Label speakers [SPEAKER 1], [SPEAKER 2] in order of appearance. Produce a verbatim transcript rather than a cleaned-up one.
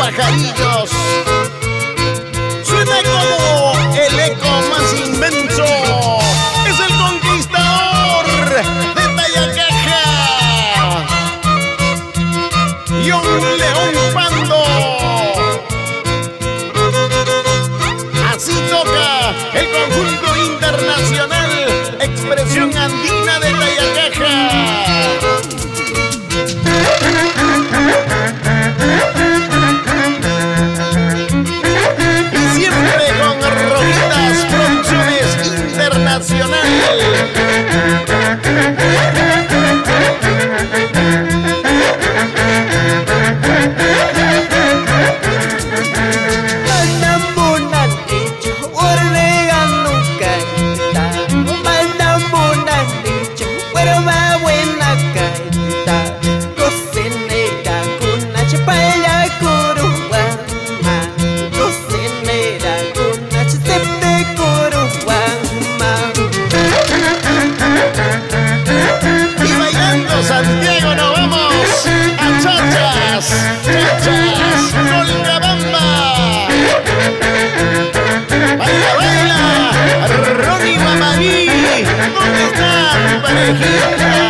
[SPEAKER 1] pajarillos. Suena como el eco más inmenso. Es el conquistador de Tayacaja. Jhon León Pando. Así toca el conjunto internacional Expresión Andina de Tayacaja. Y siempre con Rojitas Producciones Internacional.
[SPEAKER 2] Manam Munanichu Oregano Cayta, Manam Munanichu Oregano Cayta, cocinera con H para Coruama, cocinera con H de Coruama.
[SPEAKER 1] Y bailando Santiago nos vamos a chachas, chachas, Colcabamba. Baila, baila, Ronnie Mamaní, ¿dónde está tu parejita?